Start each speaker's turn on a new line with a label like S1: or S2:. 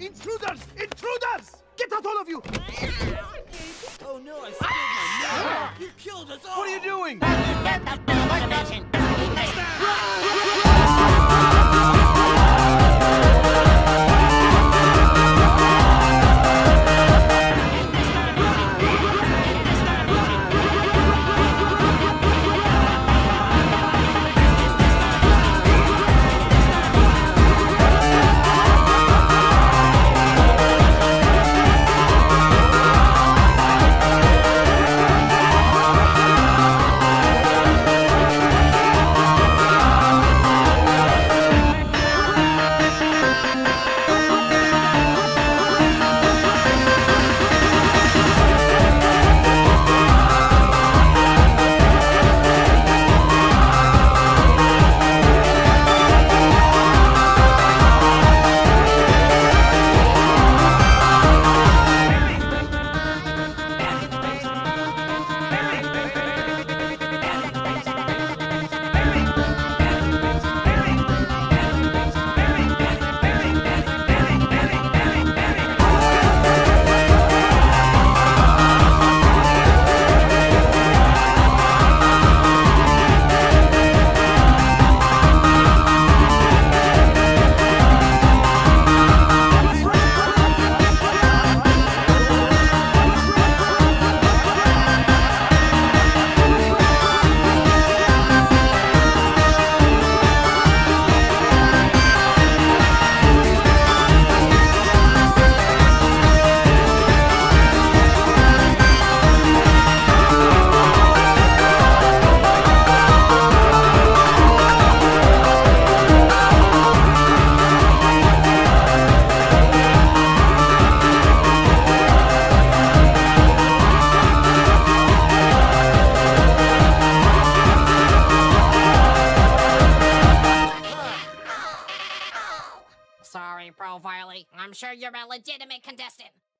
S1: Intruders! Intruders! Get out, all of you!
S2: Oh no, I spilled my milk! You killed us all!
S1: What are you doing?
S3: Get the television. Sorry, Pro Farley. I'm sure you're a legitimate contestant.